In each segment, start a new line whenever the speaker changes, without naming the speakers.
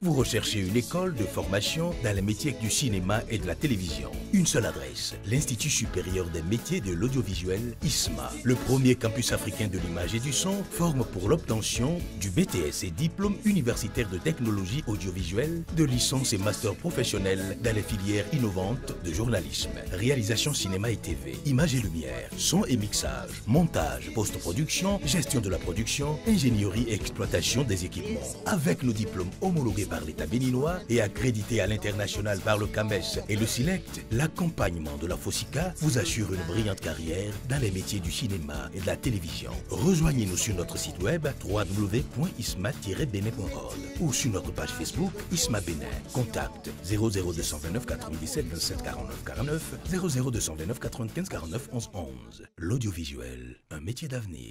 Vous recherchez une école de formation dans les métiers du cinéma et de la télévision. Une seule adresse, l'Institut supérieur des métiers de l'audiovisuel, ISMA. Le premier campus africain de l'image et du son forme pour l'obtention du BTS et diplôme universitaire de technologie audiovisuelle, de licence et master professionnel dans les filières innovantes de journalisme, réalisation cinéma et TV, image et lumière, son et mixage, montage, post-production, gestion de la production, ingénierie et exploitation des équipements. Avec nos diplômes homologués par l'État béninois et accrédités à l'international par le CAMES et le SILECT, l'accompagnement de la FOSICA vous assure une brillante carrière dans les métiers du cinéma et de la télévision. Rejoignez-nous sur notre site web www.isma-benin.org ou sur notre page Facebook ISMA Bénin. Contact 00229 97 27 49 49 00229 95 49 11 11. L'audiovisuel, un métier d'avenir.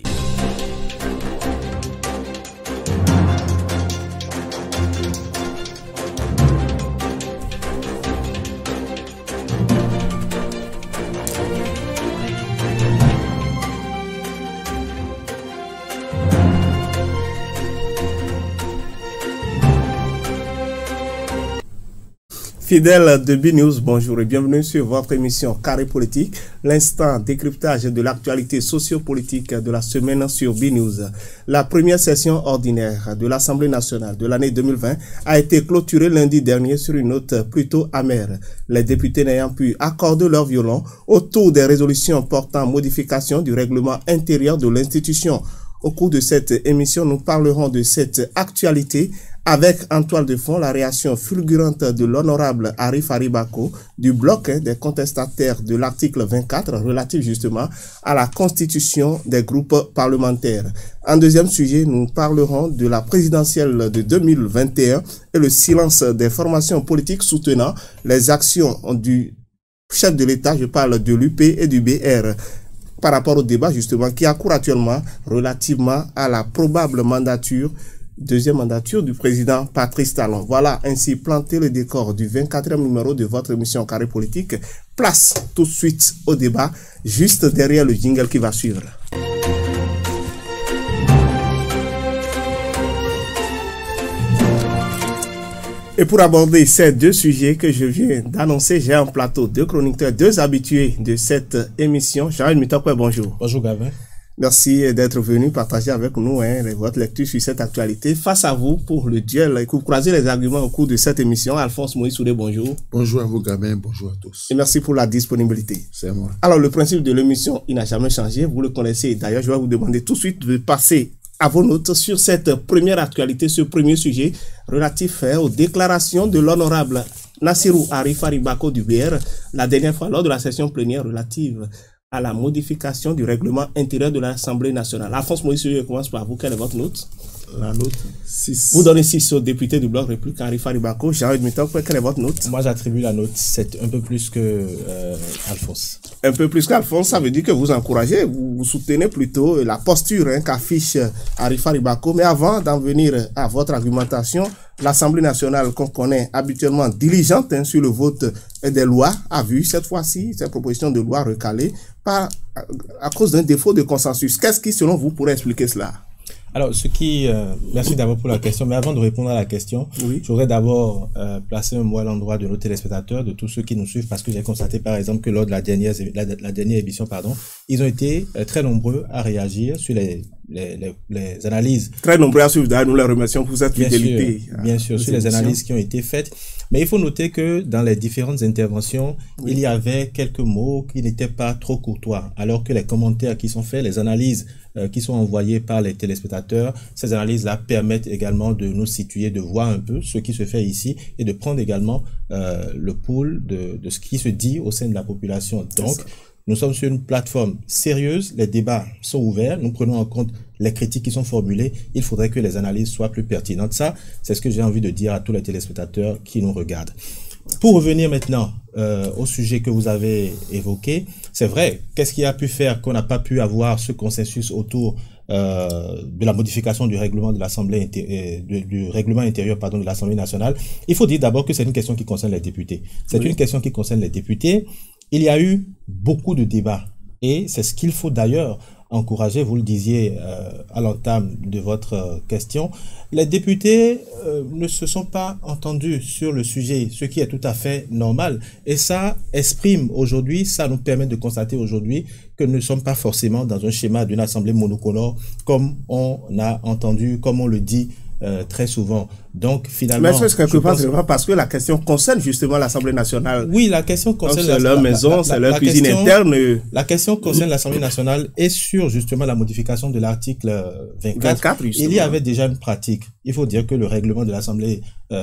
Fidèles de B-News, bonjour et bienvenue sur votre émission Carré Politique, l'instant décryptage de l'actualité sociopolitique de la semaine sur B-News. La première session ordinaire de l'Assemblée nationale de l'année 2020 a été clôturée lundi dernier sur une note plutôt amère, les députés n'ayant pu accorder leur violon autour des résolutions portant modification du règlement intérieur de l'institution. Au cours de cette émission, nous parlerons de cette actualité avec en toile de fond la réaction fulgurante de l'honorable Arif Haribako du bloc des contestataires de l'article 24 relatif justement à la constitution des groupes parlementaires. En deuxième sujet, nous parlerons de la présidentielle de 2021 et le silence des formations politiques soutenant les actions du chef de l'État, je parle de l'UP et du BR. Par rapport au débat justement qui accourt actuellement relativement à la probable deuxième mandature du président Patrice Talon. Voilà ainsi planté le décor du 24e numéro de votre émission Carré Politique. Place tout de suite au débat, juste derrière le jingle qui va suivre. Et pour aborder ces deux sujets que je viens d'annoncer, j'ai un plateau de chroniqueurs, deux habitués de cette émission. Jean-Yves Mitokwe, bonjour.
Bonjour Gavin.
Merci d'être venu partager avec nous votre lecture sur cette actualité. Face à vous pour le duel et croiser les arguments au cours de cette émission. Alphonse Moïse Soudé, bonjour.
Bonjour à vous Gavin, bonjour à tous.
Et merci pour la disponibilité.
C'est moi.
Alors le principe de l'émission, il n'a jamais changé, vous le connaissez. D'ailleurs, je vais vous demander tout de suite de passer à vos notes sur cette première actualité, ce premier sujet relatif aux déclarations de l'honorable Nassirou Arif Haribako du BR la dernière fois lors de la session plénière relative à la modification du règlement intérieur de l'Assemblée nationale. Alphonse Moïse, je commence par vous. Quelle est votre note?
La note 6.
Vous donnez 6 au député du bloc République Arif Haribako. Jean-Yves Mitokwe, quelle est votre note?
Moi, j'attribue la note 7, un peu plus que Alphonse.
Un peu plus qu'Alphonse, ça veut dire que vous encouragez, vous soutenez plutôt la posture qu'affiche Arif Haribako. Mais avant d'en venir à votre argumentation, l'Assemblée nationale qu'on connaît habituellement diligente sur le vote des lois a vu cette fois-ci cette proposition de loi recalée à cause d'un défaut de consensus. Qu'est-ce qui, selon vous, pourrait expliquer cela?
Alors, merci d'abord pour la question, mais avant de répondre à la question,
oui,
je voudrais d'abord placer un mot à l'endroit de nos téléspectateurs, de tous ceux qui nous suivent, parce que j'ai constaté par exemple que lors de la dernière émission, ils ont été très nombreux à réagir sur les analyses.
Très nombreux à suivre, d'ailleurs, nous les remercions pour cette fidélité.
Bien sûr, sur les analyses qui ont été faites. Mais il faut noter que dans les différentes interventions, oui, il y avait quelques mots qui n'étaient pas trop courtois, alors que les commentaires qui sont faits, les analyses qui sont envoyées par les téléspectateurs, ces analyses-là permettent également de nous situer, de voir un peu ce qui se fait ici et de prendre également le pouls de ce qui se dit au sein de la population. Donc, nous sommes sur une plateforme sérieuse, les débats sont ouverts, nous prenons en compte les critiques qui sont formulées, il faudrait que les analyses soient plus pertinentes. Ça, c'est ce que j'ai envie de dire à tous les téléspectateurs qui nous regardent. Pour revenir maintenant au sujet que vous avez évoqué, c'est vrai, qu'est-ce qui a pu faire qu'on n'a pas pu avoir ce consensus autour de la modification du règlement de l'Assemblée du règlement intérieur de l'Assemblée nationale? Il faut dire d'abord que c'est une question qui concerne les députés. C'est une question qui concerne les députés. Il y a eu beaucoup de débats et c'est ce qu'il faut d'ailleurs encouragé, vous le disiez à l'entame de votre question. Les députés ne se sont pas entendus sur le sujet, ce qui est tout à fait normal. Et ça exprime aujourd'hui, ça nous permet de constater aujourd'hui que nous ne sommes pas forcément dans un schéma d'une assemblée monocolore comme on a entendu, comme on le dit très souvent. Donc finalement...
Mais est-ce que quelque part, c'est parce que la question concerne justement l'Assemblée nationale?
Oui, la question concerne...
C'est leur maison, c'est leur cuisine interne.
La question concerne l'Assemblée nationale et sur justement la modification de l'article 24. Il y avait déjà une pratique. Il faut dire que le règlement de l'Assemblée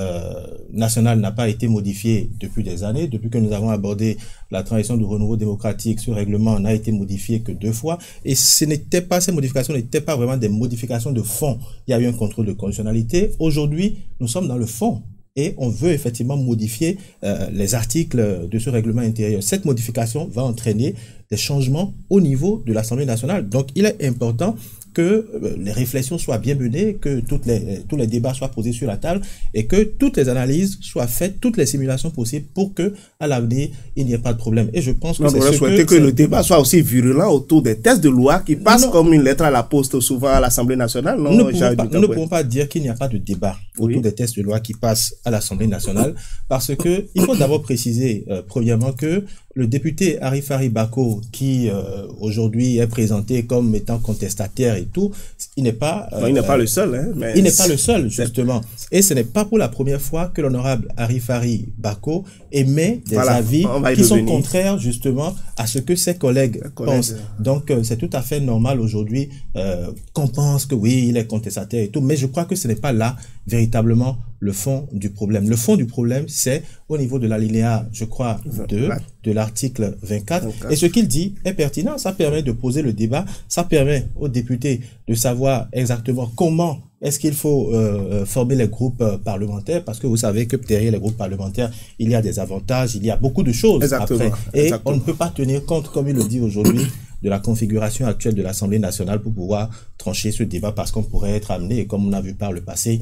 nationale n'a pas été modifié depuis des années. Depuis que nous avons abordé la transition du renouveau démocratique, ce règlement n'a été modifié que 2 fois. Et ces modifications n'étaient pas vraiment des modifications de fond. Il y a eu un contrôle de constitutionnalité. Aujourd'hui, nous sommes dans le fond et on veut effectivement modifier les articles de ce règlement intérieur. Cette modification va entraîner des changements au niveau de l'Assemblée nationale. Donc, il est important que les réflexions soient bien menées, que tous les débats soient posés sur la table et que toutes les analyses soient faites, toutes les simulations possibles pour que à l'avenir, il n'y ait pas de problème. Et je pense que c'est
souhaiter que le débat soit aussi virulent autour des textes de loi qui passent comme une lettre à la poste souvent à l'Assemblée nationale. Non,
nous ne pouvons pas dire qu'il n'y a pas de débat autour des textes de loi qui passent à l'Assemblée nationale parce que il faut d'abord préciser, premièrement, que le député Arifari Bako, qui aujourd'hui est présenté comme étant contestataire et tout, il n'est pas...
il n'est pas le seul. Hein, mais
il n'est pas le seul, justement. Et ce n'est pas pour la première fois que l'honorable Arifari Bako émet des avis qui sont contraires, justement, à ce que ses collègues pensent. Donc, c'est tout à fait normal aujourd'hui qu'on pense que oui, il est contestataire et tout, mais je crois que ce n'est pas là véritablement le fond du problème. Le fond du problème, c'est au niveau de l'alinéa, je crois, 2 de l'article 24. Et ce qu'il dit est pertinent. Ça permet de poser le débat. Ça permet aux députés de savoir exactement comment est-ce qu'il faut former les groupes parlementaires. Parce que vous savez que derrière les groupes parlementaires, il y a des avantages, il y a beaucoup de choses après. Et on ne peut pas tenir compte, comme il le dit aujourd'hui, de la configuration actuelle de l'Assemblée nationale pour pouvoir trancher ce débat parce qu'on pourrait être amené, comme on a vu par le passé,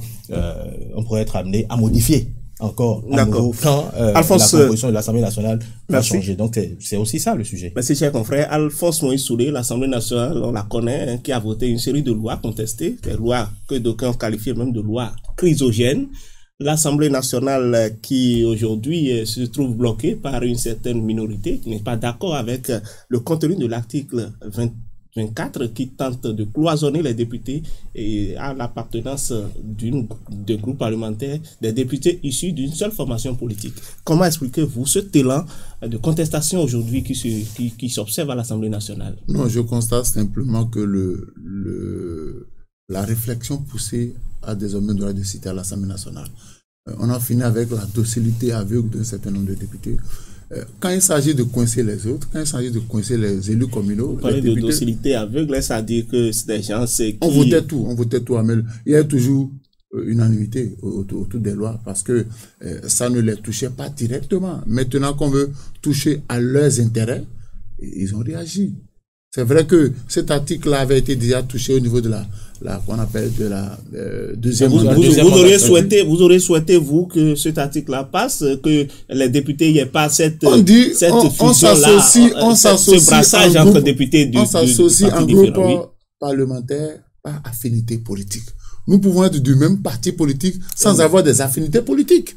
on pourrait être amené à modifier encore à nouveau quand la composition de l'Assemblée nationale va changer. Donc c'est aussi ça le sujet.
Merci cher confrère. Alphonse Moïse Soulé, l'Assemblée nationale, on la connaît, hein, qui a voté une série de lois contestées, des lois que d'aucuns qualifient même de lois chrysogènes. L'Assemblée nationale qui aujourd'hui se trouve bloquée par une certaine minorité qui n'est pas d'accord avec le contenu de l'article 24 qui tente de cloisonner les députés et à l'appartenance d'un groupe parlementaire des députés issus d'une seule formation politique. Comment expliquez-vous ce élan de contestation aujourd'hui qui s'observe à l'Assemblée nationale?
Non, je constate simplement que la réflexion poussée a désormais droit de citer à l'Assemblée nationale. On a fini avec la docilité aveugle d'un certain nombre de députés. Quand il s'agit de coincer les autres, quand il s'agit de coincer les élus communaux...
Vous parlez de docilité aveugle, ça veut dire que c'est des gens qui...
On votait tout, mais il y a toujours unanimité autour des lois parce que ça ne les touchait pas directement. Maintenant qu'on veut toucher à leurs intérêts, ils ont réagi. C'est vrai que cet article-là avait été déjà touché au niveau de qu'on appelle de la deuxième...
Vous auriez souhaité, vous, que cet article-là passe, que les députés n'aient pas cette fusion-là, ce brassage entre députés
on s'associe en groupe parlementaire par affinité politique. Nous pouvons être du même parti politique sans avoir des affinités politiques.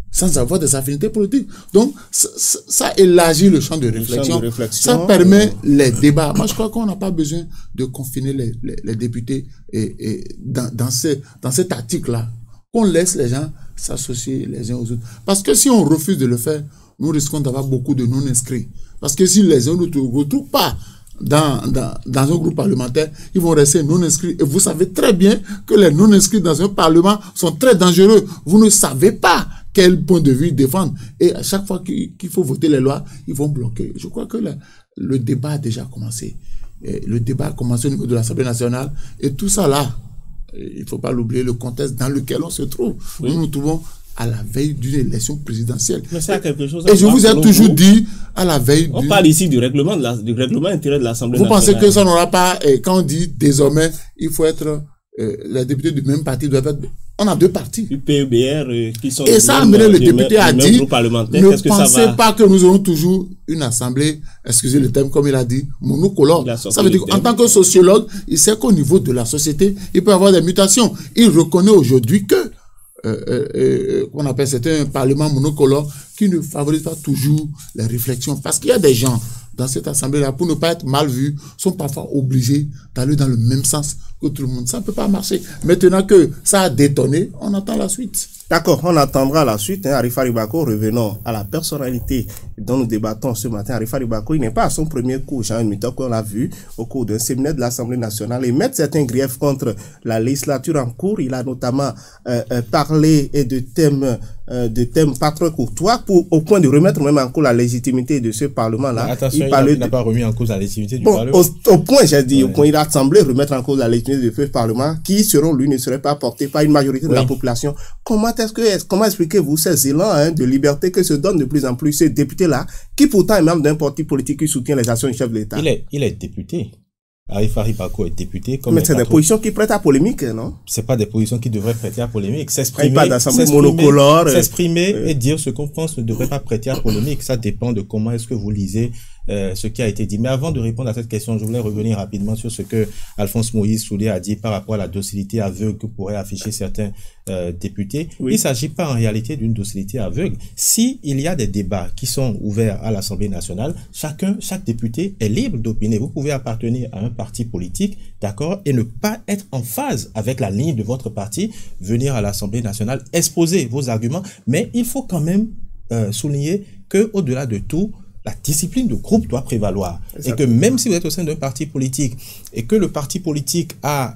Donc, ça élargit le champ de réflexion. Ça permet les débats. Moi, je crois qu'on n'a pas besoin de confiner les députés dans cet article-là. Qu'on laisse les gens s'associer les uns aux autres. Parce que si on refuse de le faire, nous risquons d'avoir beaucoup de non-inscrits. Parce que si les uns ne se retrouvent pas dans un groupe parlementaire, ils vont rester non-inscrits. Et vous savez très bien que les non-inscrits dans un parlement sont très dangereux. Vous ne savez pas quel point de vue ils défendent. Et à chaque fois qu'il faut voter les lois, ils vont bloquer. Je crois que le débat a déjà commencé. Et le débat a commencé au niveau de l'Assemblée nationale. Et tout ça là, il ne faut pas l'oublier, le contexte dans lequel on se trouve. Oui. Nous nous trouvons à la veille d'une élection présidentielle.
Mais ça a quelque chose
à voir. Et je vous ai toujours dit, à la veille...
On parle ici du règlement intérieur de l'Assemblée nationale.
Vous pensez que ça n'aura pas... Et quand on dit désormais, il faut être les députés du même parti doivent être... On a deux partis.
UPBR qui sont...
Et ça a amené le député à dire, ne pensez pas que nous aurons toujours une assemblée, excusez le terme, comme il a dit, monocolore. Ça veut dire qu'en tant que sociologue, il sait qu'au niveau de la société, il peut y avoir des mutations. Il reconnaît aujourd'hui que qu'on appelle, c'est un parlement monocolore qui ne favorise pas toujours les réflexions. Parce qu'il y a des gens dans cette assemblée-là, pour ne pas être mal vus, sont parfois obligés d'aller dans le même sens que tout le monde. Ça ne peut pas marcher. Maintenant que ça a détonné, on attend la suite.
D'accord, on attendra la suite. Arifari Bako, revenons à la personnalité dont nous débattons ce matin. Arifari Bako, il n'est pas à son premier coup, Jean Mito, qu'on l'a vu au cours d'un séminaire de l'Assemblée nationale et mettre certains griefs contre la législature en cours. Il a notamment parlé de thèmes pas très courtois au point de remettre même en cause la légitimité de ce Parlement-là.
Attention, il n'a pas remis en cause la légitimité du Parlement.
Au point, j'ai dit, au point, il a semblé remettre en cause la légitimité de ce Parlement qui, selon lui, ne serait pas porté par une majorité de la population. Comment expliquez-vous ces élans de liberté que se donnent de plus en plus ces députés-là, qui pourtant est membre d'un parti politique qui soutient les actions du chef de l'État?
Il est député. Arifari Bako est député.
Mais c'est des positions qui prêtent à polémique, non?
C'est pas des positions qui devraient prêter à polémique. S'exprimer et dire ce qu'on pense ne devrait pas prêter à polémique. Ça dépend de comment est-ce que vous lisez ce qui a été dit. Mais avant de répondre à cette question, je voulais revenir rapidement sur ce que Alphonse Moïse Soulé a dit par rapport à la docilité aveugle que pourraient afficher certains députés. Oui. Il ne s'agit pas en réalité d'une docilité aveugle. Si il y a des débats qui sont ouverts à l'Assemblée nationale, chaque député est libre d'opiner. Vous pouvez appartenir à un parti politique, d'accord, et ne pas être en phase avec la ligne de votre parti, venir à l'Assemblée nationale, exposer vos arguments, mais il faut quand même souligner que au-delà de tout, la discipline de groupe doit prévaloir. Exactement. Et que même si vous êtes au sein d'un parti politique et que le parti politique a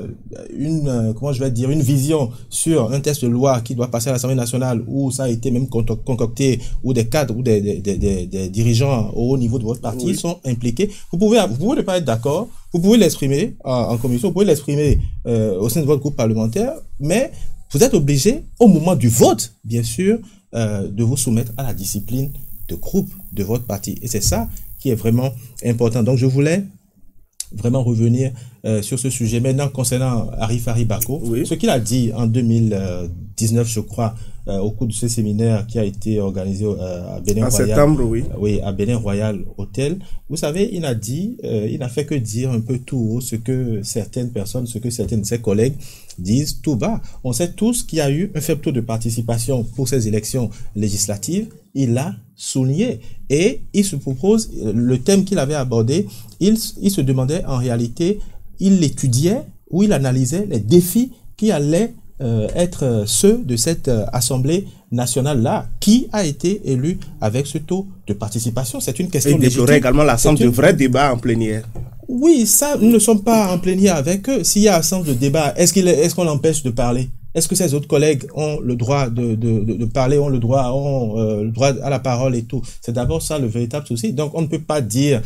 une vision sur un texte de loi qui doit passer à l'Assemblée nationale où ça a été même concocté, où des cadres ou des dirigeants au haut niveau de votre parti sont impliqués, vous pouvez ne pas être d'accord, vous pouvez l'exprimer en commission, vous pouvez l'exprimer au sein de votre groupe parlementaire, mais vous êtes obligé au moment du vote, bien sûr, de vous soumettre à la discipline de groupe de votre parti. Et c'est ça qui est vraiment important. Donc, je voulais vraiment revenir sur ce sujet. Maintenant, concernant Arifari Bako, ce qu'il a dit en 2019, je crois, au cours de ce séminaire qui a été organisé à Bénin Royal. En septembre, oui, à Bénin Royal Hotel. Vous savez, il n'a fait que dire un peu tout haut ce que certaines personnes, ce que certains de ses collègues disent tout bas. On sait tous qu'il y a eu un faible taux de participation pour ces élections législatives. Il l'a souligné et il se propose, le thème qu'il avait abordé, il se demandait en réalité, il étudiait ou il analysait les défis qui allaient être ceux de cette Assemblée nationale-là, qui a été élu avec ce taux de participation. C'est une question légitime.
Il y aurait également l'absence de vrais débats en plénière.
Oui, ça, nous ne sommes pas en plénière avec eux. S'il y a absence de débat, est-ce qu'on l'empêche de parler? Est-ce que ces autres collègues ont le droit de parler, ont le droit à la parole et tout? C'est d'abord ça le véritable souci. Donc, on ne peut pas dire,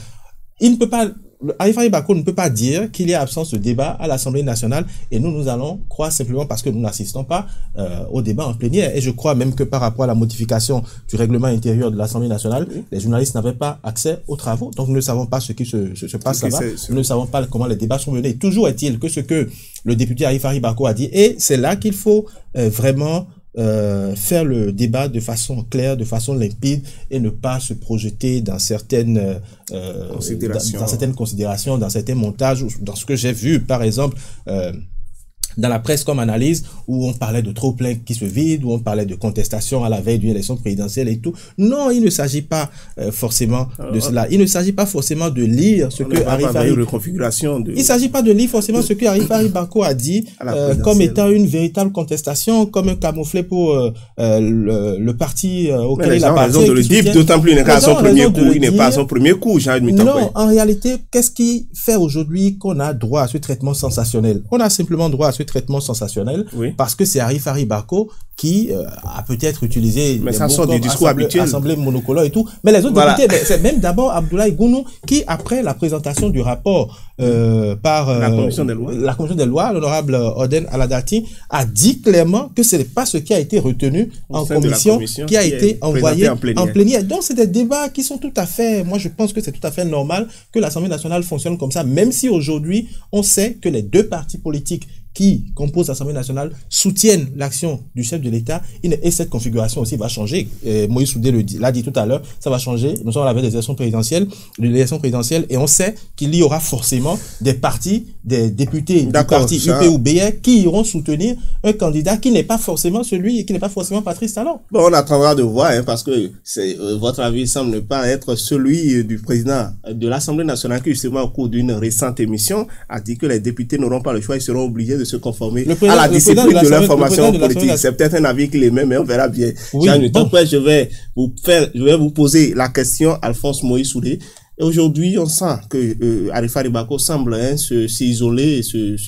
Arifari Bako ne peut pas dire qu'il y a absence de débat à l'Assemblée nationale et nous allons croire simplement parce que nous n'assistons pas au débat en plénière. Et je crois même que par rapport à la modification du règlement intérieur de l'Assemblée nationale, les journalistes n'avaient pas accès aux travaux. Donc nous ne savons pas ce qui se passe là-bas. Nous ne savons pas comment les débats sont menés. Toujours est-il que ce que le député Arifari Bako a dit, et c'est là qu'il faut vraiment faire le débat de façon claire, de façon limpide et ne pas se projeter dans certaines considérations, dans certains montages, dans ce que j'ai vu par exemple dans la presse comme analyse, où on parlait de trop-plein qui se vide, où on parlait de contestation à la veille d'une élection présidentielle et tout. Non, il ne s'agit pas forcément de cela. Il ne s'agit pas forcément de lire ce que Arifari... Il ne s'agit pas de lire forcément ce que Arifari Bako a dit comme étant une véritable contestation, comme un camouflet pour le parti auquel il appartient.
D'autant plus il n'est pas à son premier coup. Il n'est pas à son premier coup,
Non, en réalité, qu'est-ce qui fait aujourd'hui qu'on a droit à ce traitement sensationnel? On a simplement droit à ce traitement sensationnel parce que c'est Arifari Bako qui a peut-être utilisé
mais ça sort du discours habituel,
assemblée monocolore et tout, mais les autres députés, c'est même d'abord Abdoulaye Gounou qui, après la présentation du rapport par
la commission
des lois, l'honorable Oden Aladati a dit clairement que ce n'est pas ce qui a été retenu en commission qui a été envoyé en plénière. Donc c'est des débats qui sont tout à fait, moi je pense que c'est tout à fait normal que l'Assemblée nationale fonctionne comme ça, même si aujourd'hui on sait que les deux partis politiques qui composent l'Assemblée nationale soutiennent l'action du chef de l'État, et cette configuration aussi va changer. Moïse Soudé l'a dit tout à l'heure, ça va changer. Nous sommes avec les élections présidentielles, et on sait qu'il y aura forcément des partis, des députés du parti UPUBR qui iront soutenir un candidat qui n'est pas forcément Patrice Talon.
Bon, on attendra de voir, parce que votre avis semble ne pas être celui du président de l'Assemblée nationale qui, justement, au cours d'une récente émission, a dit que les députés n'auront pas le choix, ils seront obligés de se conformer à la discipline de leur formation politique. C'est peut-être un avis qu'il émet, mais on verra bien.
Oui,
donc, je vais vous poser la question, Alphonse Moïse Soudé. Aujourd'hui, on sent que Arifari Bako semble s'isoler,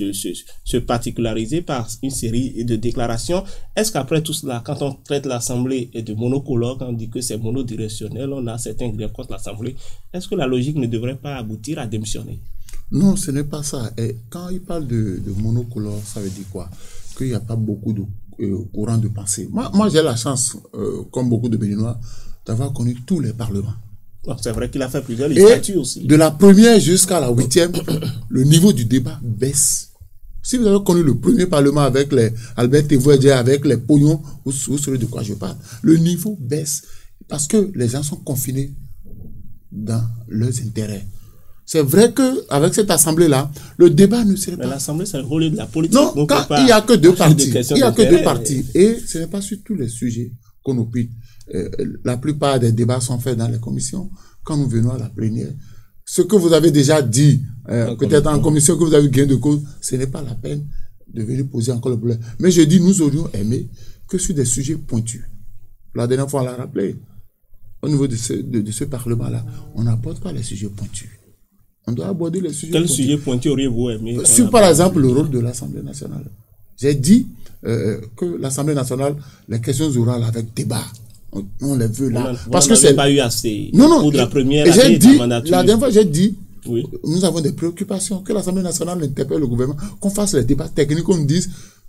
se particulariser par une série de déclarations. Est-ce qu'après tout cela, quand on traite l'Assemblée de monocolore, quand on dit que c'est monodirectionnel, on a certains griefs contre l'Assemblée, est-ce que la logique ne devrait pas aboutir à démissionner?
Non, ce n'est pas ça. Et quand il parle de monocolore, ça veut dire quoi? Qu'il n'y a pas beaucoup de courant de pensée. Moi j'ai la chance, comme beaucoup de Béninois, d'avoir connu tous les parlements.
C'est vrai qu'il a fait plusieurs législatures aussi.
De la première jusqu'à la 8e, le niveau du débat baisse. Si vous avez connu le premier parlement avec les Albert Tevouedja, avec les pognons, vous saurez de quoi je parle. Le niveau baisse parce que les gens sont confinés dans leurs intérêts. C'est vrai qu'avec cette assemblée-là, le débat ne serait pas...
Mais l'assemblée, c'est le rôle de la politique.
Non, il n'y a que deux partis. Il n'y a que deux partis. Et ce n'est pas sur tous les sujets qu'on opine. La plupart des débats sont faits dans les commissions. Quand nous venons à la plénière, ce que vous avez déjà dit, peut-être en commission que vous avez gain de cause, ce n'est pas la peine de venir poser encore le problème. Mais je dis, nous aurions aimé que sur des sujets pointus. La dernière fois, on l'a rappelé. Au niveau de ce parlement-là, on n'apporte pas les sujets pointus. On doit aborder les sujets
pointus. Quel sujet pointu auriez-vous aimé?
Sur, par exemple, le rôle de l'Assemblée nationale. J'ai dit que l'Assemblée nationale, les questions orales avec débat, on les veut là.
Parce que c'est pas eu assez.
Non.
De la première
année de la mandature. La dernière fois, j'ai dit,
oui,
nous avons des préoccupations, que l'Assemblée nationale interpelle le gouvernement, qu'on fasse les débats techniques, qu'on nous dise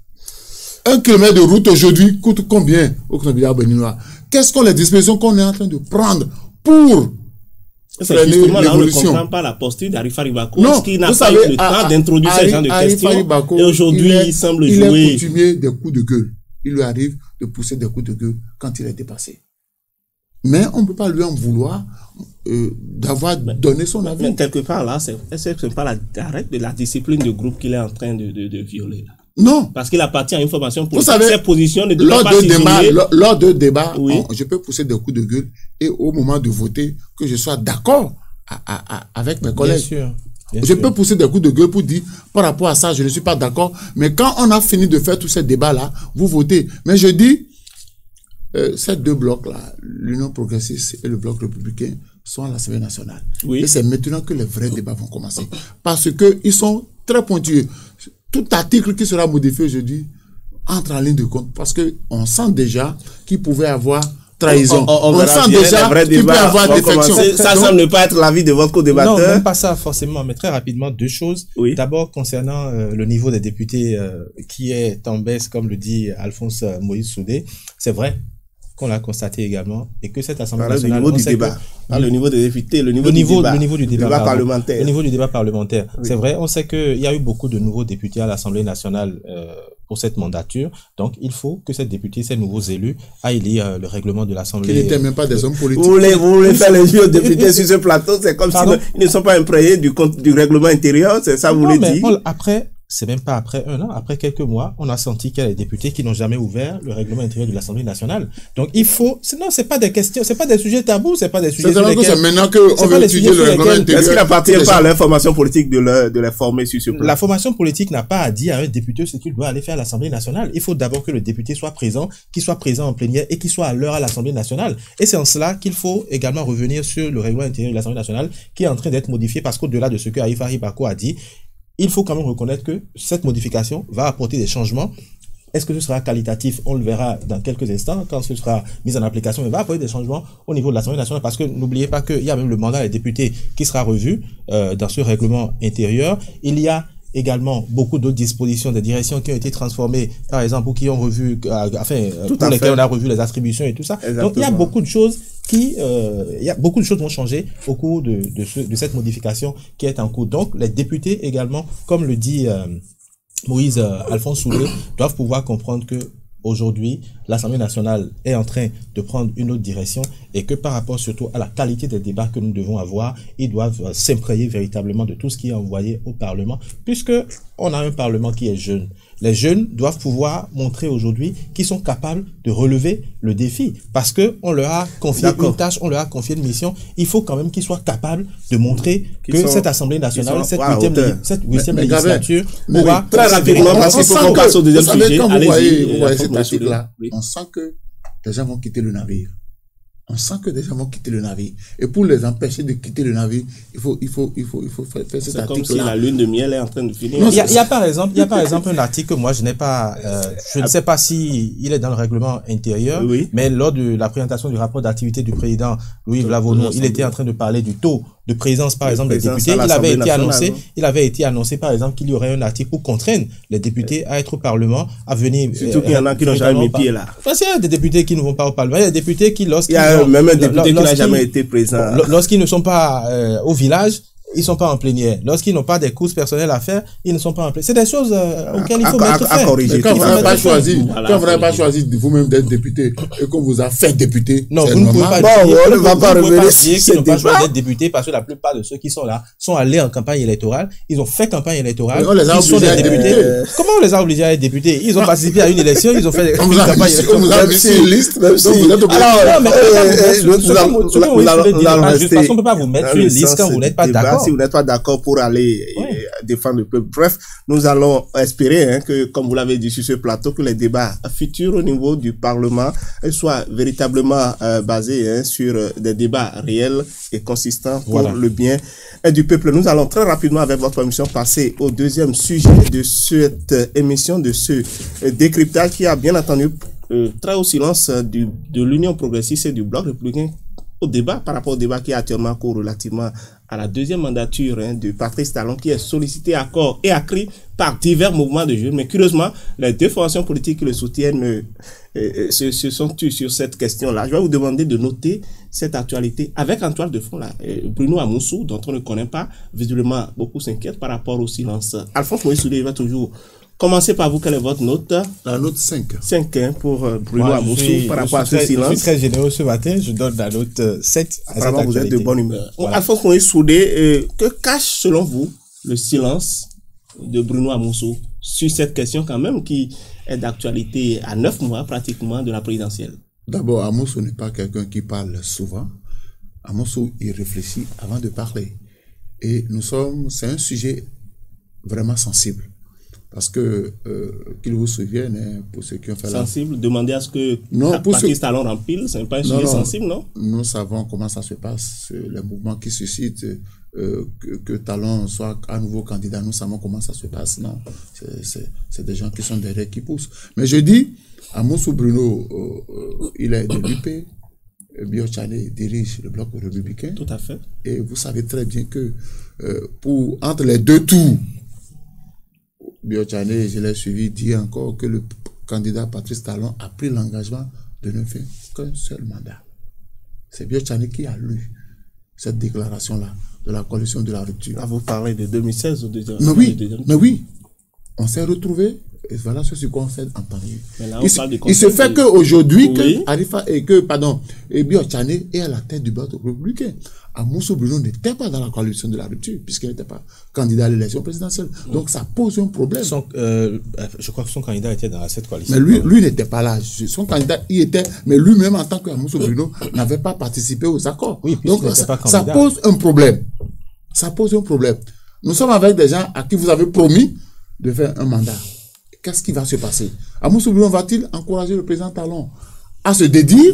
1 kilomètre de route aujourd'hui coûte combien au Béninois béninois? Quelles sont les dispositions qu'on est en train de prendre pour
c'est justement là on ne comprend pas la posture d'Arifari Bako. Parce qu'il n'a pas eu le temps d'introduire ce genre de questions.
Bako,
et aujourd'hui, il semble jouer.
Il est coutumier des coups de gueule. Il lui arrive de pousser des coups de gueule quand il est dépassé. Mais on ne peut pas lui en vouloir d'avoir donné son avis.
Mais quelque part là, est-ce que ce n'est pas la discipline de groupe qu'il est en train de violer là?
Non.
Parce qu'il appartient à une formation politique.
Vous savez,
ses positions ne doivent pas s'isoler.
Lors de débats,
oui,
je peux pousser des coups de gueule et au moment de voter, que je sois d'accord avec mes collègues.
Bien sûr.
Je peux pousser des coups de gueule pour dire, par rapport à ça, je ne suis pas d'accord. Mais quand on a fini de faire tous ces débats-là, vous votez. Mais je dis, ces deux blocs-là, l'Union progressiste et le bloc républicain, sont à l'Assemblée nationale.
Oui.
Et c'est maintenant que les vrais débats vont commencer. Parce qu'ils sont très pointueux. Tout article qui sera modifié aujourd'hui entre en ligne de compte. Parce qu'on sent déjà qu'il pouvait avoir trahison.
On sent déjà qu'il peut y avoir défection. Ça semble ne pas être l'avis de votre co-débatteur.
Non, même pas ça forcément, mais très rapidement, deux choses.
Oui.
D'abord, concernant le niveau des députés qui est en baisse, comme le dit Alphonse Moïse Soudé, c'est vrai qu'on l'a constaté également, et que cette Assemblée nationale...
Le niveau du débat. Le niveau des députés, le niveau du débat parlementaire.
Le niveau du débat parlementaire.
Oui.
C'est vrai, on sait qu'il y a eu beaucoup de nouveaux députés à l'Assemblée nationale pour cette mandature. Donc, il faut que ces députés, ces nouveaux élus, aillent lire le règlement de l'Assemblée.
Qui n'étaient même pas des hommes politiques.
Vous voulez faire les yeux aux députés sur ce plateau, c'est comme s'ils ne sont pas imprégnés du règlement intérieur, c'est ça vous voulez dire?
Après, c'est même pas après un an, après quelques mois, on a senti qu'il y a des députés qui n'ont jamais ouvert le règlement intérieur de l'Assemblée nationale. Donc il faut, sinon c'est pas des questions, c'est pas des sujets tabous, c'est pas des sujets sur lesquels...
C'est maintenant qu'on veut étudier le règlement intérieur.
Est-ce qu'il n'appartient pas à l'information politique de les former sur ce plan?
La formation politique n'a pas à dire à un député ce qu'il doit aller faire à l'Assemblée nationale. Il faut d'abord que le député soit présent, qu'il soit présent en plénière et qu'il soit à l'heure à l'Assemblée nationale. Et c'est en cela qu'il faut également revenir sur le règlement intérieur de l'Assemblée nationale qui est en train d'être modifié parce qu'au-delà de ce que Arifari Bako a dit, il faut quand même reconnaître que cette modification va apporter des changements. Est-ce que ce sera qualitatif? On le verra dans quelques instants quand ce sera mis en application. Il va apporter des changements au niveau de l'Assemblée nationale parce que n'oubliez pas qu'il y a même le mandat des députés qui sera revu dans ce règlement intérieur. Il y a également beaucoup d'autres dispositions des directions qui ont été transformées, par exemple, ou qui ont revu, pour lesquelles on a revu les attributions et tout ça. Exactement. Donc il y a beaucoup de choses vont changer au cours de cette modification qui est en cours. Donc les députés également, comme le dit Moïse, Alphonse Soulé doivent pouvoir comprendre que aujourd'hui, l'Assemblée nationale est en train de prendre une autre direction et que par rapport surtout à la qualité des débats que nous devons avoir, ils doivent s'imprégner véritablement de tout ce qui est envoyé au Parlement, puisque on a un Parlement qui est jeune. Les jeunes doivent pouvoir montrer aujourd'hui qu'ils sont capables de relever le défi parce que on leur a confié une tâche, on leur a confié une mission. Il faut quand même qu'ils soient capables de montrer que cette Assemblée nationale, cette huitième législature pourra
très rapidement, parce qu'il faut qu'on passe au deuxième sujet. Quand vous voyez cet article-là, on sent que les gens vont quitter le navire. On sent que des gens vont quitter le navire. Et pour les empêcher de quitter le navire, il faut faire cet article-là. C'est comme si
la lune de miel est en train de finir.
Il y a par exemple un article que moi je n'ai pas, je ne sais pas si il est dans le règlement intérieur, oui. Mais lors de la présentation du rapport d'activité du président Louis Vlavono, il était en train de parler du taux de présence, par exemple, des députés. Il avait été annoncé, par exemple, qu'il y aurait un article pour contraindre les députés à être au Parlement, à venir.
Surtout qu'il y en a qui n'ont jamais mis pied là.
Parce qu'il y a des députés qui ne vont pas au Parlement. Il y a des députés qui, lorsqu'ils.
Il y a même un député qui n'a jamais été présent.
Lorsqu'ils ne sont pas au village, ils sont pas en plénière. Lorsqu'ils n'ont pas des courses personnelles à faire, ils ne sont pas en plénière. C'est des choses auxquelles il faut mettre fin.
Quand vous n'avez pas choisi vous-même d'être député et qu'on vous a fait député,
non, vous ne pouvez pas dire qu'ils n'ont pas choisi d'être député parce que la plupart de ceux qui sont là sont allés en campagne électorale. Ils ont fait campagne électorale.
Ils sont des députés.
Comment on les a obligés à être députés? Ils ont participé à une élection, ils ont fait une campagne électorale.
On vous a mis sur une liste, même si vous êtes obligé.
Parce qu'on ne peut pas vous mettre sur une liste quand vous n'êtes pas d'accord.
Si vous n'êtes pas d'accord pour aller défendre le peuple. Bref, nous allons espérer que, comme vous l'avez dit sur ce plateau, que les débats futurs au niveau du Parlement soient véritablement basés sur des débats réels et consistants pour le bien du peuple. Nous allons très rapidement, avec votre permission, passer au deuxième sujet de cette émission, de ce décryptage qui a bien entendu très au silence de l'Union progressiste et du Bloc républicain au débat, par rapport au débat qui est actuellement en cours relativement à la deuxième mandature de Patrice Talon, qui est sollicité à corps et à cri par divers mouvements de jeunes. Mais curieusement, les deux formations politiques qui le soutiennent se sont tues sur cette question-là. Je vais vous demander de noter cette actualité avec en toile de fond là, Bruno Amoussou, dont on ne connaît pas, visiblement beaucoup s'inquiètent par rapport au silence. Alphonse Moïse Soulé va toujours commencer par vous. Quelle est votre note?
La note 5.
5 pour Bruno Amoussou par rapport à ce silence.
Je suis très généreux ce matin, je donne la note 7 à cette actualité.
Vous êtes de bonne humeur. Voilà. Alphonse Moïse Soulé, que cache selon vous le silence de Bruno Amoussou sur cette question quand même qui est d'actualité à 9 mois pratiquement de la présidentielle?
D'abord, Amoussou n'est pas quelqu'un qui parle souvent. Amoussou, il réfléchit avant de parler. Et c'est un sujet vraiment sensible. Parce que, qu'ils vous souviennent, pour ceux qui ont fait
sensible, demandez à ce que Patrice Talon rempile, ce n'est pas un sujet sensible, non?
Nous savons comment ça se passe, les mouvements qui suscitent que Talon soit à nouveau candidat, nous savons comment ça se passe, non? C'est des gens qui sont derrière, qui poussent. Mais je dis, Amoussou Bruno, il est de l'UP, Biotchané dirige le Bloc républicain.
Tout à fait.
Et vous savez très bien que entre les deux tours, Biotchané, je l'ai suivi, dit encore que le candidat Patrice Talon a pris l'engagement de ne faire qu'un seul mandat. C'est Biotchané qui a lu cette déclaration-là de la coalition de la rupture.
Vous parlez de 2016 ou de...
Mais oui, on s'est retrouvés et voilà ce qu'on s'est entendu. Il se fait qu'aujourd'hui, et Biotchané est à la tête du Bloc républicain. Amoussou Bruno n'était pas dans la coalition de la rupture, puisqu'il n'était pas candidat à l'élection présidentielle. Donc ça pose un problème.
Je crois que son candidat était dans cette coalition.
Mais lui n'était pas là. Son candidat y était, mais lui-même, en tant qu'Amoussou Bruno, n'avait pas participé aux accords.
Oui,
donc ça pose un problème. Ça pose un problème. Nous sommes avec des gens à qui vous avez promis de faire un mandat. Qu'est-ce qui va se passer? Amoussou Bruno va-t-il encourager le président Talon à se dédire?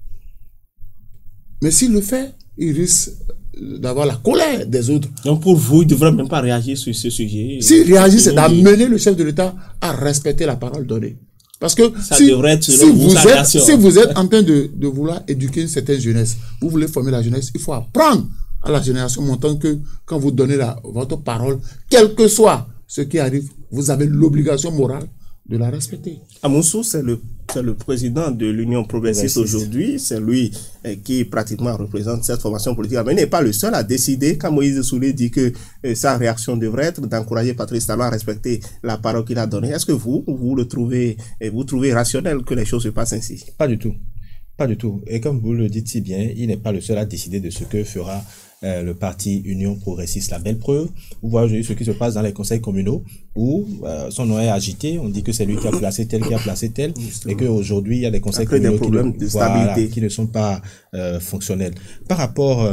Mais s'il le fait, il risque d'avoir la colère des autres.
Donc pour vous, il ne devrait même pas réagir sur ce sujet.
S'il réagit, c'est d'amener le chef de l'État à respecter la parole donnée. Parce que si vous êtes en train de vouloir éduquer une certaine jeunesse, vous voulez former la jeunesse, il faut apprendre à la génération montant que quand vous donnez votre parole, quel que soit ce qui arrive, vous avez l'obligation morale de la respecter.
Amoussou, c'est le c'est le président de l'Union progressiste aujourd'hui, c'est lui qui pratiquement représente cette formation politique, mais il n'est pas le seul à décider. Quand Moïse Soulé dit que sa réaction devrait être d'encourager Patrice Talon à respecter la parole qu'il a donnée, est-ce que vous trouvez rationnel que les choses se passent ainsi?
Pas du tout. Pas du tout. Et comme vous le dites si bien, il n'est pas le seul à décider de ce que fera le parti Union progressiste. La belle preuve, vous voyez aujourd'hui ce qui se passe dans les conseils communaux où son nom est agité, on dit que c'est lui qui a placé tel, et qu'aujourd'hui il y a des conseils communaux qui ne sont pas fonctionnels. Par rapport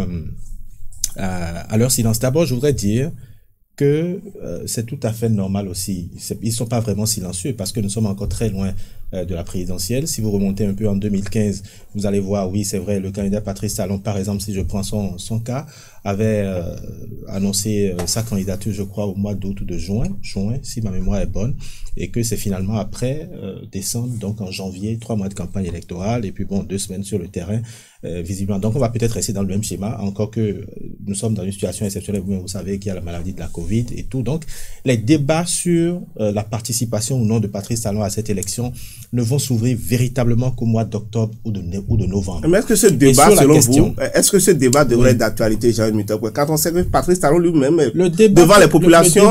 à leur silence, d'abord je voudrais dire que c'est tout à fait normal aussi. Ils sont pas vraiment silencieux parce que nous sommes encore très loin de la présidentielle. Si vous remontez un peu en 2015, vous allez voir, oui, c'est vrai, le candidat Patrice Talon, par exemple, si je prends son cas, avait annoncé sa candidature, je crois, au mois d'août ou de juin, si ma mémoire est bonne, et que c'est finalement après décembre, donc en janvier, 3 mois de campagne électorale, et puis bon, 2 semaines sur le terrain, visiblement. Donc on va peut-être rester dans le même schéma, encore que nous sommes dans une situation exceptionnelle, vous savez qu'il y a la maladie de la Covid et tout. Donc les débats sur la participation ou non de Patrice Talon à cette élection ne vont s'ouvrir véritablement qu'au mois d'octobre ou de novembre.
Mais est-ce que ce débat, selon vous, est-ce que ce débat devrait être d'actualité, Jean-Yves Mitokwe? Quand on sait que Patrice Talon lui-même, devant les populations,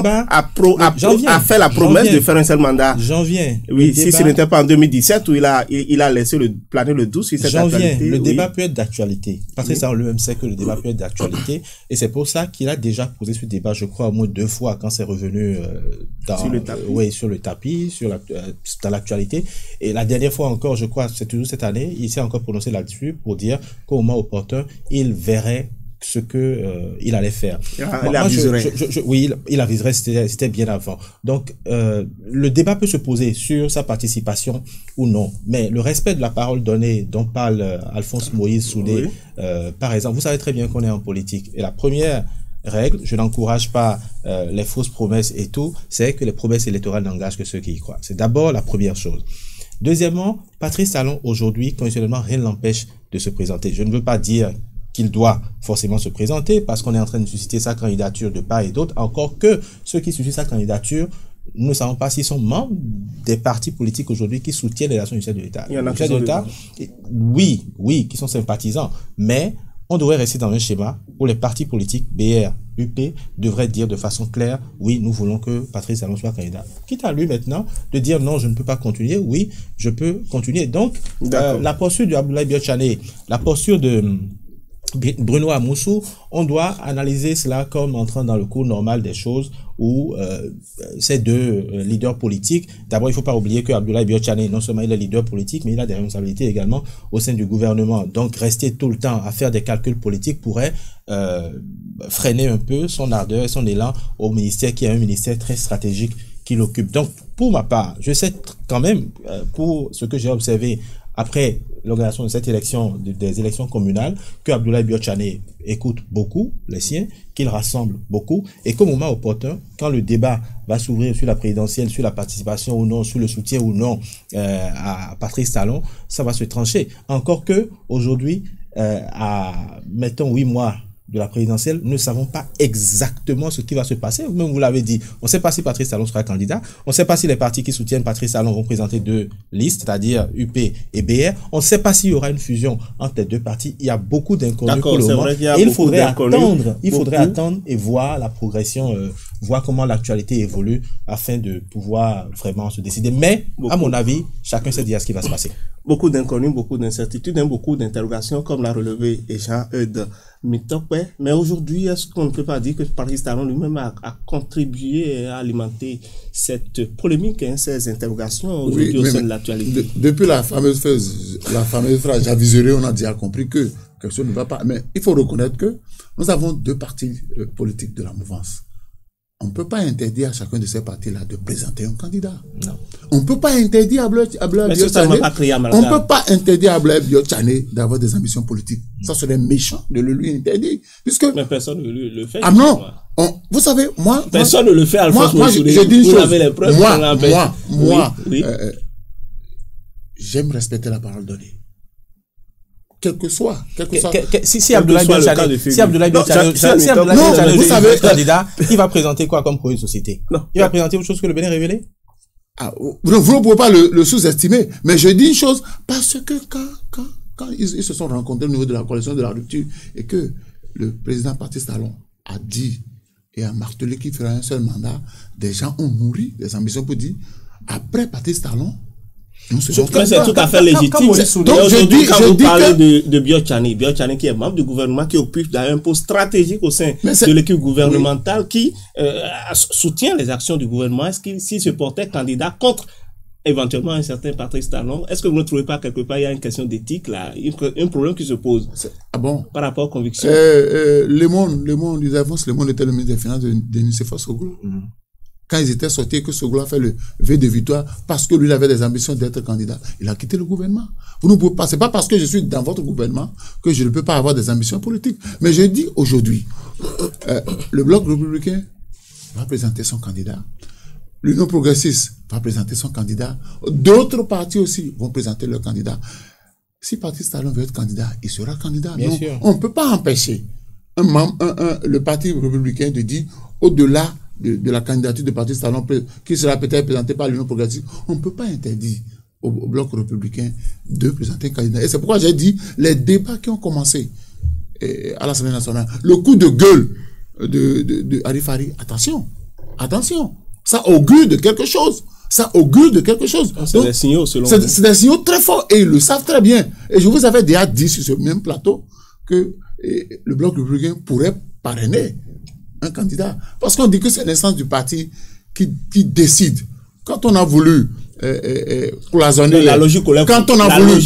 a fait la promesse de faire un seul mandat. Oui, si ce n'était pas en 2017 où il a laissé planer le doute sur cette actualité.
Le débat peut être d'actualité. Patrice Talon lui-même sait que le débat peut être d'actualité et c'est pour ça qu'il a déjà posé ce débat, je crois, au moins 2 fois quand c'est revenu sur le tapis, dans l'actualité. Et la dernière fois encore, je crois, c'est toujours cette année, il s'est encore prononcé là-dessus pour dire qu'au moment opportun, il verrait ce que il allait faire.
Il aviserait.
Oui, il aviserait, c'était bien avant. Donc, le débat peut se poser sur sa participation ou non. Mais le respect de la parole donnée dont parle Alphonse Moïse Soulé, par exemple, vous savez très bien qu'on est en politique. Et la première règle, je n'encourage pas les fausses promesses et tout, c'est que les promesses électorales n'engagent que ceux qui y croient. C'est d'abord la première chose. Deuxièmement, Patrice Talon, aujourd'hui, conditionnellement, rien ne l'empêche de se présenter. Je ne veux pas dire qu'il doit forcément se présenter parce qu'on est en train de susciter sa candidature de part et d'autre, encore que ceux qui suscitent sa candidature, nous ne savons pas s'ils sont membres des partis politiques aujourd'hui qui soutiennent les actions du chef de l'État.
Il y en a qui
oui, qui sont sympathisants, mais on devrait rester dans un schéma où les partis politiques, BR, UP, devraient dire de façon claire, oui, nous voulons que Patrice Talon soit candidat. Quitte à lui maintenant de dire non, je ne peux pas continuer, oui, je peux continuer. Donc, la posture de Abdoulaye Biotchané, la posture de Bruno Amoussou, on doit analyser cela comme entrant dans le cours normal des choses où ces deux leaders politiques, d'abord il ne faut pas oublier que Abdoulaye Biotchané, non seulement il est leader politique, mais il a des responsabilités également au sein du gouvernement. Donc rester tout le temps à faire des calculs politiques pourrait freiner un peu son ardeur et son élan au ministère qui est un ministère très stratégique qu'il occupe. Donc pour ma part, je sais quand même, pour ce que j'ai observé après l'organisation de cette élection, des élections communales, que Abdoulaye Biotchané écoute beaucoup les siens, qu'il rassemble beaucoup, et qu'au moment opportun, quand le débat va s'ouvrir sur la présidentielle, sur la participation ou non, sur le soutien ou non à Patrice Talon, ça va se trancher. Encore que aujourd'hui, mettons 8 mois de la présidentielle, nous ne savons pas exactement ce qui va se passer. Même vous l'avez dit, on ne sait pas si Patrice Talon sera candidat, on ne sait pas si les partis qui soutiennent Patrice Talon vont présenter 2 listes, c'est-à-dire UP et BR. On ne sait pas s'il y aura une fusion entre les 2 partis. Il y a beaucoup d'inconnus pour le moment. Il faudrait attendre et voir la progression, voir comment l'actualité évolue afin de pouvoir vraiment se décider. Mais, à mon avis, chacun sait déjà ce qui va se passer.
Beaucoup d'inconnus, beaucoup d'incertitudes, beaucoup d'interrogations, comme l'a relevé Jean-Eudes Mitokwe. Mais aujourd'hui, est-ce qu'on ne peut pas dire que Patrice Talon lui-même a contribué à alimenter cette polémique, ces interrogations aujourd'hui au sein de l'actualité?
Depuis la fameuse phrase, j'aviserai, on a déjà compris que quelque chose ne va pas. Mais il faut reconnaître que nous avons 2 partis politiques de la mouvance. On ne peut pas interdire à chacun de ces partis-là de présenter un candidat. Non. On ne peut pas interdire à Abdoulaye Biotchané d'avoir des ambitions politiques. Ça serait méchant de le lui interdire.
Mais personne ne le fait.
Ah non. Vous savez, moi...
Personne ne le fait, Alphonse Moïse.
Je dis une chose. Moi, j'aime respecter la parole donnée. Quel que soit.
Si Abdoulaye Biotchané est candidat, il va présenter quoi comme projet de société? Il va présenter autre chose que le Bénin révélé?
vous ne pouvez pas le sous-estimer. Mais je dis une chose, parce que quand ils se sont rencontrés au niveau de la coalition de la rupture et que le président Patrice Talon a dit et a martelé qu'il fera un seul mandat, des gens ont nourri des ambitions pour dire, après Patrice Talon,
c'est tout à fait légitime. Donc, quand vous parlez de Biotchani qui est membre du gouvernement, qui occupe d'ailleurs un poste stratégique au sein de l'équipe gouvernementale, qui soutient les actions du gouvernement, est-ce qu'il s'il se portait candidat contre éventuellement un certain Patrice Talon, est-ce que vous ne trouvez pas quelque part il y a une question d'éthique là, un problème qui se pose par rapport aux convictions?
Le Monde était le ministre des Finances de Nicéphore Soglo. Quand ils étaient sortis, que Soglo a fait le vœu de victoire parce que lui il avait des ambitions d'être candidat, il a quitté le gouvernement. Vous ne pouvez pas, c'est pas parce que je suis dans votre gouvernement que je ne peux pas avoir des ambitions politiques. Mais je dis aujourd'hui, le Bloc républicain va présenter son candidat. L'Union progressiste va présenter son candidat. D'autres partis aussi vont présenter leur candidat. Si Patrice Talon veut être candidat, il sera candidat.
Bien sûr.
On ne peut pas empêcher le parti républicain de dire, au-delà de la candidature de Patrice Talon, qui sera peut-être présentée par l'Union progressiste, on ne peut pas interdire au Bloc républicain de présenter un candidat. Et c'est pourquoi j'ai dit, les débats qui ont commencé à l'Assemblée nationale, le coup de gueule de Arif Hari, attention. Ça augure de quelque chose.
C'est des signaux, selon vous.
C'est des signaux très forts et ils le savent très bien. Et je vous avais déjà dit sur ce même plateau que le Bloc républicain pourrait parrainer un candidat. Parce qu'on dit que c'est l'instance du parti qui décide. Quand on a voulu cloisonner
la logique,
quand on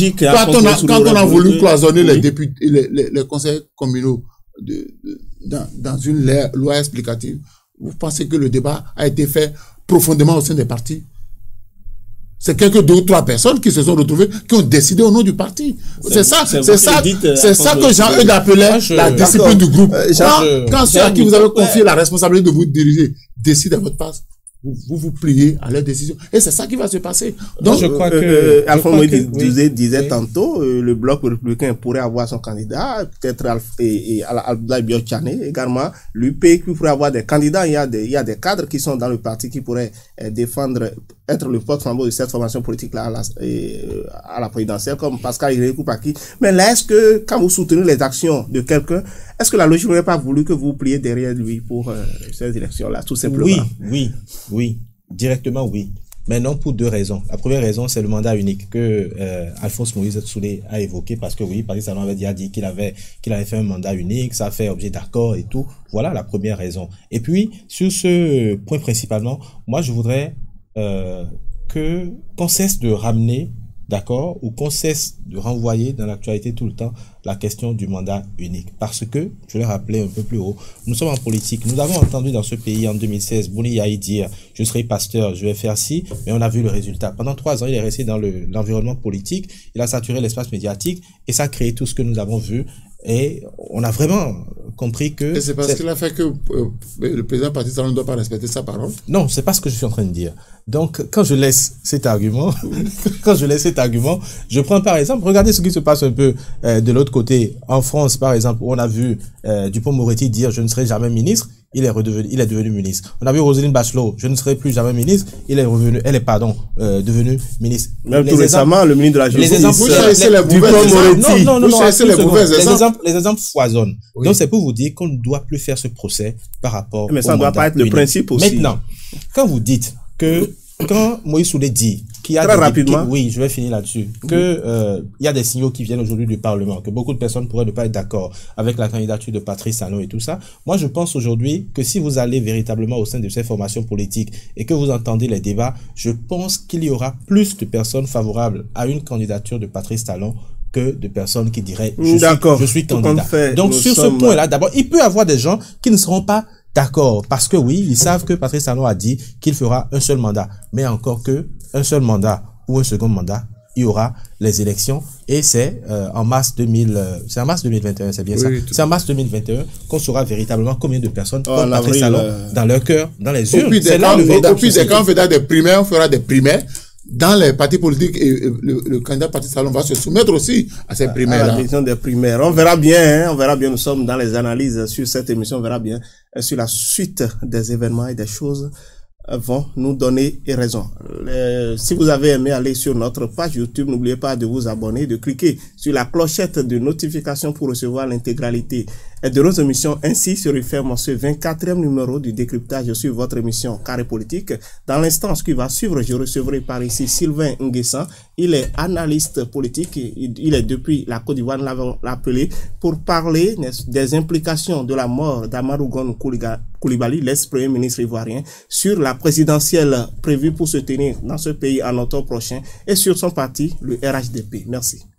a voulu cloisonner les députés, les conseils communaux dans une loi explicative, vous pensez que le débat a été fait profondément au sein des partis? C'est quelques 2 ou 3 personnes qui se sont retrouvées, qui ont décidé au nom du parti. C'est ça que Jean-Eudes appelait la discipline du groupe. Quand ceux à qui vous avez confié la responsabilité de vous diriger décident à votre place, vous pliez à leur décision. Et c'est ça qui va se passer. Donc,
je crois que Alphonse Moïse disait tantôt, le Bloc républicain pourrait avoir son candidat, peut-être Abdoulaye Biotchani également, l'UP qui pourrait avoir des candidats. Il y a des cadres qui sont dans le parti qui pourraient défendre, être le porte-flambeau de cette formation politique-là à la présidentielle, comme Pascal Irékou-Paki. Mais là, est-ce que, quand vous soutenez les actions de quelqu'un, est-ce que la logique n'aurait pas voulu que vous pliez derrière lui pour ces élections-là, tout simplement?
Oui. Directement, oui. Mais non pour 2 raisons. La première raison, c'est le mandat unique que Alphonse Moïse Soulé a évoqué, parce que oui, Patrice Talon avait déjà dit qu'il avait fait un mandat unique, ça a fait objet d'accord et tout. Voilà la première raison. Et puis, sur ce point principalement, moi je voudrais qu'on cesse de ramener, d'accord, ou qu'on cesse de renvoyer dans l'actualité tout le temps la question du mandat unique. Parce que, je l'ai rappelé un peu plus haut, nous sommes en politique. Nous avons entendu dans ce pays en 2016, Bouni Yahi dire « je serai pasteur, je vais faire ci », mais on a vu le résultat. Pendant 3 ans, il est resté dans l'environnement politique, il a saturé l'espace médiatique et ça a créé tout ce que nous avons vu. Et on a vraiment compris que...
Et c'est parce qu'il a fait que le président Patrice Talon ne doit pas respecter sa parole?
Non, c'est pas ce que je suis en train de dire. Donc, quand je laisse cet argument, je prends par exemple, regardez ce qui se passe un peu de l'autre côté. En France, par exemple, où on a vu Dupond-Moretti dire « je ne serai jamais ministre », il est devenu ministre. On a vu Roselyne Bachelot, je ne serai plus jamais ministre, elle est devenue ministre.
Même tout récemment, le ministre de la Justice.
Vous choisissez les mauvais exemples.
Les exemples foisonnent. Oui. Donc c'est pour vous dire qu'on ne doit plus faire ce procès par rapport.
Mais ça ne doit pas être le principe aussi.
Maintenant, quand vous dites que quand Moïse Soulé dit qu'il y a
très rapidement,
oui, je vais finir là-dessus, que il y a des signaux qui viennent aujourd'hui du Parlement, que beaucoup de personnes pourraient ne pas être d'accord avec la candidature de Patrice Talon et tout ça. Moi, je pense aujourd'hui que si vous allez véritablement au sein de ces formations politiques et que vous entendez les débats, je pense qu'il y aura plus de personnes favorables à une candidature de Patrice Talon que de personnes qui diraient je suis candidat. Donc sur ce point-là, d'abord, il peut y avoir des gens qui ne seront pas d'accord, parce que oui, ils savent que Patrice Talon a dit qu'il fera un seul mandat, mais encore que un seul mandat ou un second mandat, il y aura les élections et c'est en mars 2021, c'est bien ça. C'est en mars 2021 qu'on saura véritablement combien de personnes ont Patrice Talon dans leur cœur, dans les urnes.
Au plus quand on fera des primaires, on fera des primaires. Dans les partis politiques, et le candidat Patrice Talon va se soumettre aussi à ces primaires-là.
À la question des primaires. On verra bien, nous sommes dans les analyses sur cette émission, on verra bien sur la suite des événements et des choses vont nous donner raison. Si vous avez aimé aller sur notre page YouTube, n'oubliez pas de vous abonner, de cliquer sur la clochette de notification pour recevoir l'intégralité de nos émissions. Ainsi se referme ce 24e numéro du décryptage sur votre émission Carré Politique. Dans l'instant qui va suivre, je recevrai par ici Sylvain Nguessan. Il est analyste politique. Il est depuis la Côte d'Ivoire, nous l'avons appelé, pour parler des implications de la mort d'Amadou Gon Coulibaly, l'ex-premier ministre ivoirien, sur la présidentielle prévue pour se tenir dans ce pays en octobre prochain et sur son parti, le RHDP. Merci.